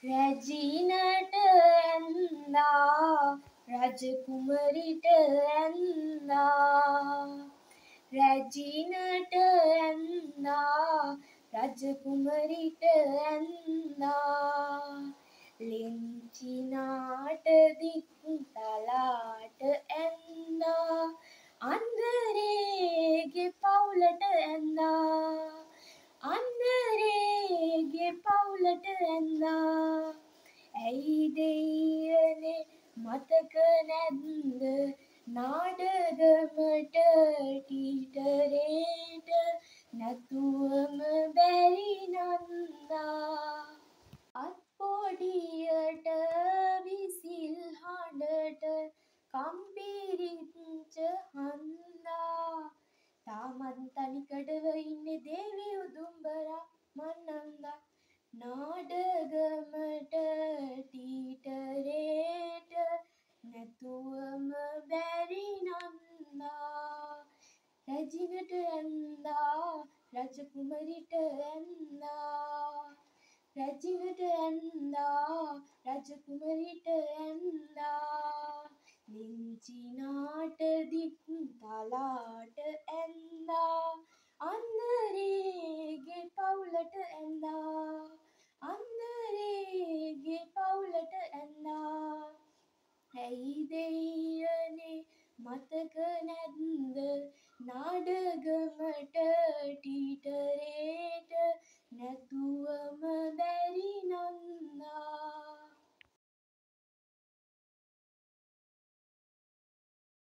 රැජිනට ඇන්දා රජකුමරිට ඇන්දා රැජිනට ඇන්දා රජකුමරිට ඇන්දා ලෙන්චිනාට දික් තලාට ඇන්දා අන්දරේගේ පවුලට ඇන්දා අන්දරේගේ පවුලට ඇන්දා ඇයි දෙයියනේ මතක නැද්ද නාඩගමට ටීටරේට නැතුවම බැරි නන්දා අත්පොඩියට විසිල් හඬට කම්පිරිච්ච හන්දා තාමත් තනිකඩව ඉන්නේ දේවි උදුම්බරා මන්නන්දා නාඩගමට ටීටරේට නැතුවම බැරි නන්දා රැජිනට ඇන්දා රජකුමරිට ඇන්දා රැජිනට ඇන්දා රජකුමරිට ඇන්දා ලිංචිනාට දික් තලාට ඇන්දා අන්දරේගේ පවුලට ඇන්දා අන්දරේගේ පවුලට ඇන්දා ඇයි දෙයියනේ මතක නැද්ද නාඩගමට ටීටරේට නැතුවම බැරි නන්දා